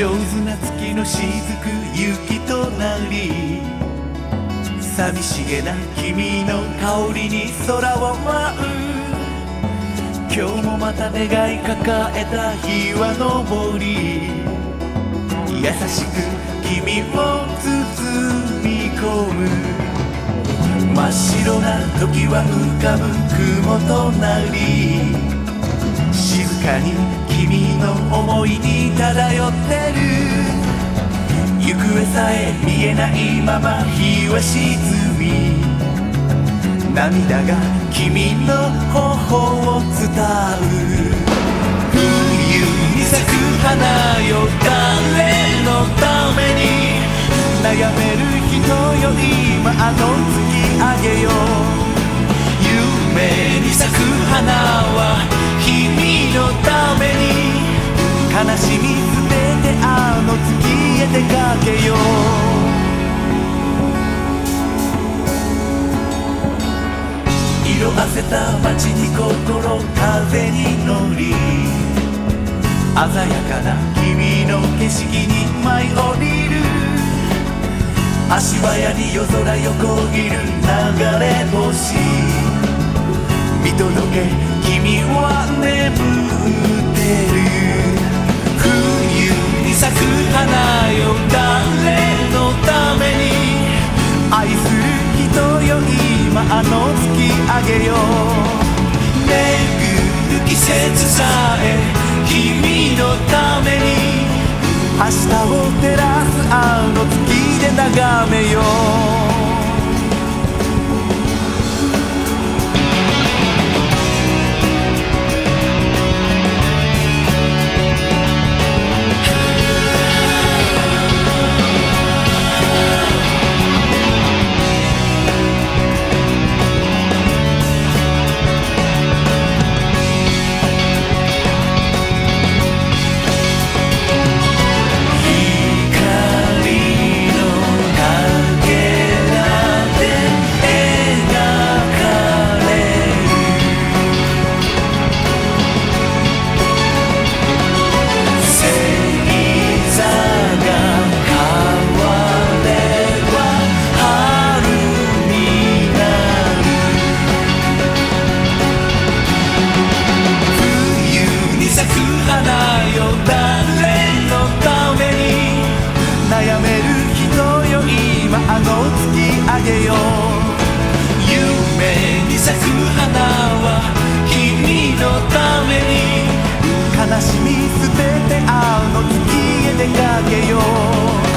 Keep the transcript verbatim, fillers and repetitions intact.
上手な月の雫雪となり、寂しげな君の香りに空を舞う。今日もまた願い抱えた日は昇り、優しく君を包み込む。真っ白な時は浮かぶ雲となり、静かに君の想いに漂ってる。行方さえ見えないまま日は沈み、涙が君の頬を伝う。冬に咲く花よ、誰のために悩める人よ、今あの月あげよう。夢に咲く花は君のために、悲しみ捨ててあの月へ出かけよう。色あせた街に心風に乗り、鮮やかな君の景色に舞い降りる。足早に夜空横切る流れ星、見届け君は眠ってる。冬に咲く花よ、誰のために愛する人よ、今あの月あげよう。巡る季節さえ君のために、明日を照らすあの月で眺めよう。悩める人よ、今あの月あげよう。夢に咲く花は君のために、悲しみ捨ててあの月へ出かけよう。